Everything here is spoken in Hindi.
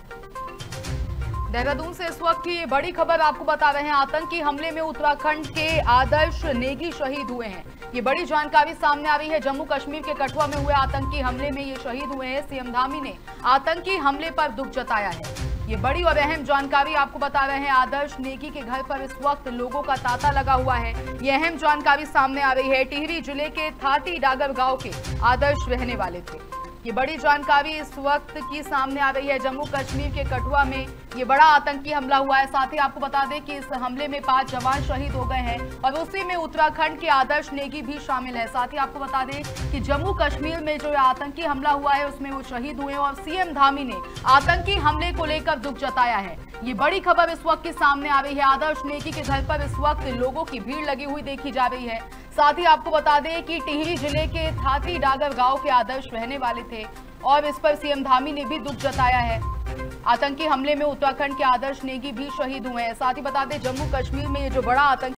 देहरादून से इस वक्त की बड़ी खबर आपको बता रहे हैं। आतंकी हमले में उत्तराखंड के आदर्श नेगी शहीद हुए हैं। ये बड़ी जानकारी सामने आ रही है। जम्मू कश्मीर के कठुआ में हुए आतंकी हमले में ये शहीद हुए हैं। सीएम धामी ने आतंकी हमले पर दुख जताया है। ये बड़ी और अहम जानकारी आपको बता रहे हैं। आदर्श नेगी के घर पर इस वक्त लोगों का तांता लगा हुआ है। ये अहम जानकारी सामने आ रही है। टिहरी जिले के थाती डागर गांव के आदर्श रहने वाले थे। ये बड़ी जानकारी इस वक्त की सामने आ रही है। जम्मू कश्मीर के कठुआ में ये बड़ा आतंकी हमला हुआ है। साथ ही आपको बता दें कि इस हमले में 5 जवान शहीद हो गए हैं और उसी में उत्तराखंड के आदर्श नेगी भी शामिल है। साथ ही आपको बता दें कि जम्मू कश्मीर में जो आतंकी हमला हुआ है उसमें वो शहीद हुए और सीएम धामी ने आतंकी हमले को लेकर दुख जताया है। ये बड़ी खबर इस वक्त की सामने आ रही है। आदर्श नेगी के घर पर इस वक्त लोगों की भीड़ लगी हुई देखी जा रही है। साथ ही आपको बता दें कि टिहरी जिले के थाती डागर गांव के आदर्श रहने वाले थे और इस पर सीएम धामी ने भी दुख जताया है। आतंकी हमले में उत्तराखंड के आदर्श नेगी भी शहीद हुए हैं। साथ ही बता दें जम्मू कश्मीर में ये जो बड़ा आतंकी